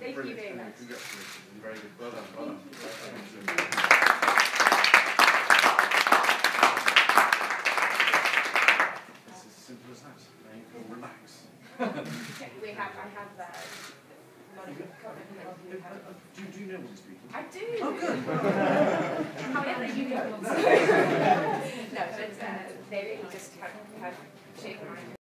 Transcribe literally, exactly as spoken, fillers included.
Thank Brilliant. you very much. Congratulations. Very good. Well done. Well done. It's as simple as that. Now you can relax. We have, I have that. Do, do you know what he's speaking? I do. Oh, good. However, you don't. No, but uh, they just have, have shaken my